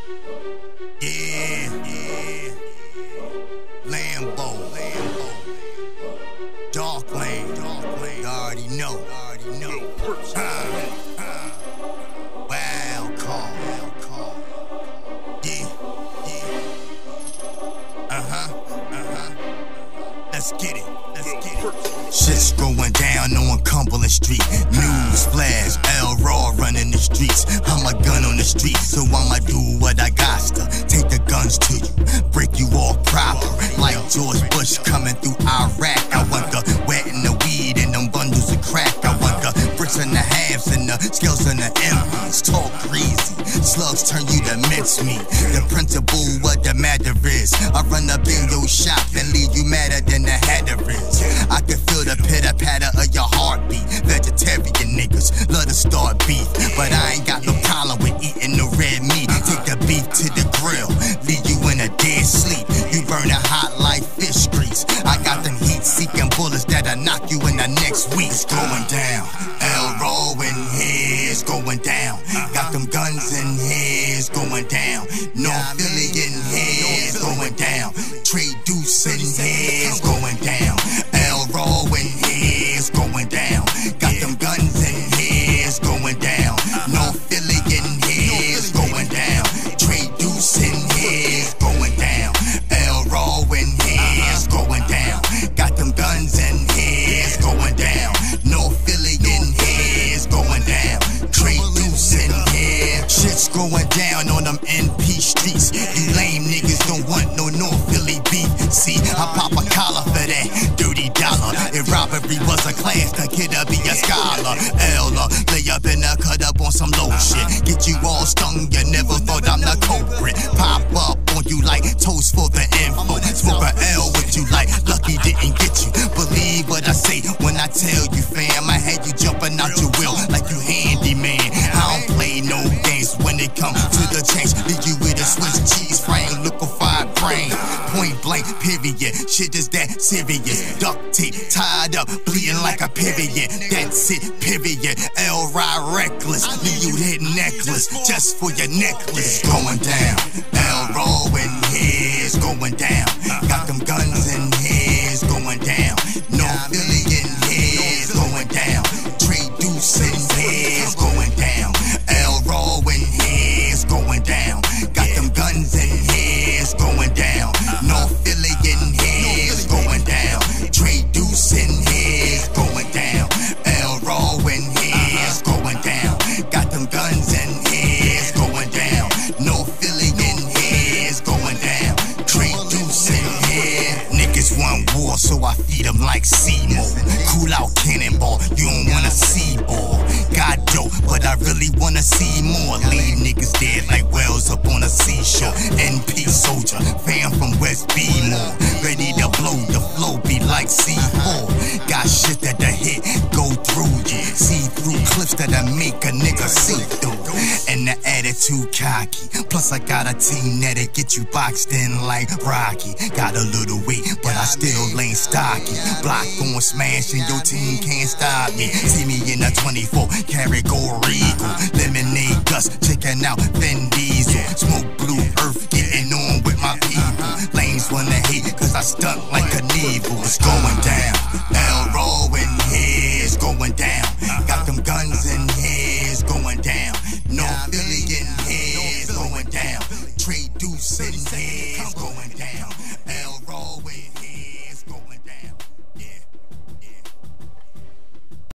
Yeah. Lambo. Darkland. You already know. Wild call. Yeah. Let's get it. Shit's going down on Cumberland Street. News flash, L Raw running the streets. I'm a gun on the street, so I'ma do what I got to. Take the guns to you, break you all proper. Like George Bush coming through Iraq. I want the wet and the weed and them bundles of crack. I want the bricks and the halves and the scales and the empties. Talk crazy, slugs turn you to mincemeat. The principle what the matter is. I run up in your shop and leave you madder than the hatter is. I can feel the pitter-patter of your heartbeat. Vegetarian niggas love to start beef, but I ain't got no problem with eating the red meat. Take the beef to the grill, leave you in a dead sleep. You burning hot like fish grease. I got them heat-seeking bullets that'll knock you in the next week. It's going down. L Raw in here, it's going down. Got them guns in here, it's going down. North Philly in here, it's going down. Trey Deuce in here, it's going down. L Raw in here, it's going down. Got them guns in here, it's going down. North Philly in here, it's going down. Trey Deuce in here, it's going down. L Raw in here, it's going down. Got them guns in here, it's going down. North Philly in here, it's going down. Trey Deuce in here. Shit's going down on them NP streets. You lame niggas don't want no North Philly beef. See, I pop a collar for that $30. If robbery was a class, the kid'll be a scholar. Lay up in the cut up on some low shit. Get you all stung, you never thought I'm the culprit. Pop up on you like toast for the info. Smoke a L with you like lucky didn't get you. Believe what I say when I tell you, fam. I had you jumping out your wheel like you handyman. I don't play no games when it comes to the change. Leave you with a Swiss cheese frame, liquefied brain. Point blank, period. Shit is that serious. Duct tape, tied up, bleeding like a period. That's it, period. L Raw reckless. Leave you hit necklace just for your necklace. Going down. L Raw in here, it's going down. Got them guns in here, it's going down. North Philly in here, it's going down. Trey Deuce in here, it's going down. L Raw in here, it's going down. Got them guns in here, it's going down. North Philly in here, it's going down. Trey Deuce in here, it's going down. L Raw in here, it's going down. Got them guns in here, it's going down. North Philly in here, it's going down. Trey Deuce in here. Niggas want war, so I feed them like Seymour. Cool out cannonball, you don't wanna see more. Got dope, but I really wanna see more. Leave niggas dead like whales up on a seashore. NP soldier, fam from West B-More. Ready to blow, the flow be like C4. Got shit that the hit go through you. See through clips that'll make a nigga see through. And the attitude cocky. Plus I got a team that'll get you boxed in like Rocky. Got a little weight, but I still ain't stocky. Block gon' smash and your team can't stop me. See me in a 24, carry go Regal. Lemonade dust, checking out Fendi